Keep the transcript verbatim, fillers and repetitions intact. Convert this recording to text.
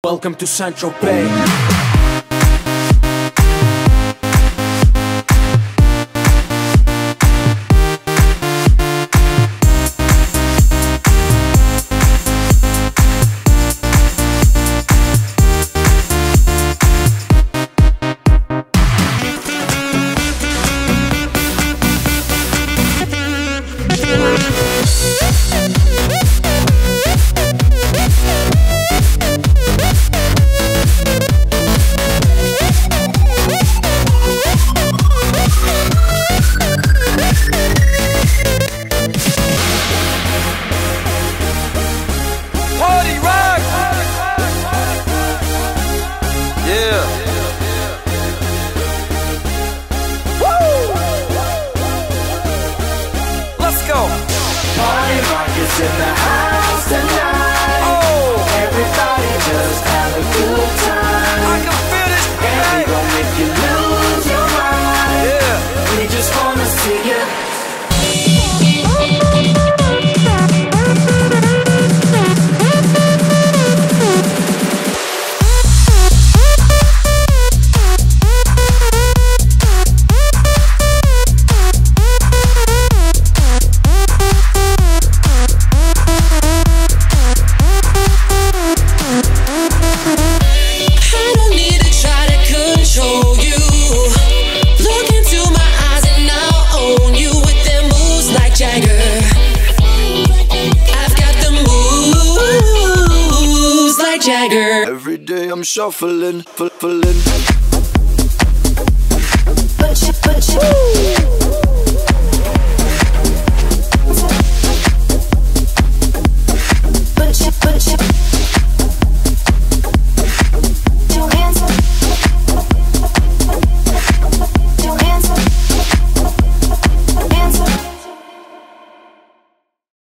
Welcome to Saint-Tropez. Party rock is in the house tonight. Oh, everybody just have a good time. I can feel it. And we gon' make you lose your mind. Yeah, we just wanna see you. Every day I'm shuffling, fulfilling. Punch it, punch it.